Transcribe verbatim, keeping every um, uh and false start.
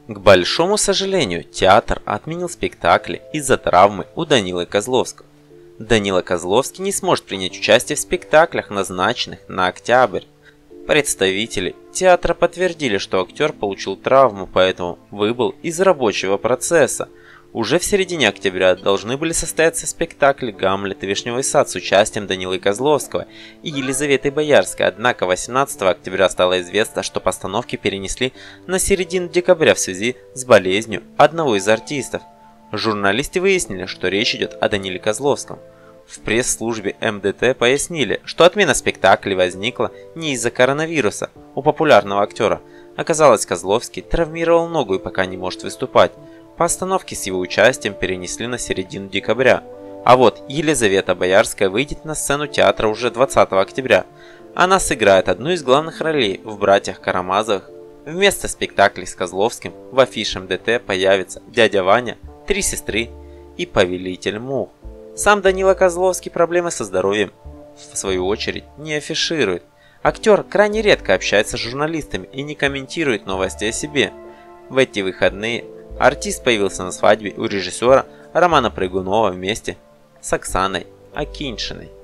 К большому сожалению, театр отменил спектакли из-за травмы у Данилы Козловского. Данила Козловский не сможет принять участие в спектаклях, назначенных на октябрь. Представители театра подтвердили, что актер получил травму, поэтому выбыл из рабочего процесса. Уже в середине октября должны были состояться спектакли «Гамлет» и «Вишневый сад» с участием Данилы Козловского и Елизаветы Боярской, однако восемнадцатого октября стало известно, что постановки перенесли на середину декабря в связи с болезнью одного из артистов. Журналисты выяснили, что речь идет о Даниле Козловском. В пресс-службе эм дэ тэ пояснили, что отмена спектакля возникла не из-за коронавируса у популярного актера. Оказалось, Козловский травмировал ногу и пока не может выступать. Постановки с его участием перенесли на середину декабря. А вот Елизавета Боярская выйдет на сцену театра уже двадцатого октября. Она сыграет одну из главных ролей в «Братьях Карамазовых». Вместо спектаклей с Козловским в афише эм дэ тэ появится «Дядя Ваня», «Три сестры» и «Повелитель мух». Сам Данила Козловский проблемы со здоровьем, в свою очередь, не афиширует. Актер крайне редко общается с журналистами и не комментирует новости о себе. В эти выходные артист появился на свадьбе у режиссера Романа Прыгунова вместе с Оксаной Акиньшиной.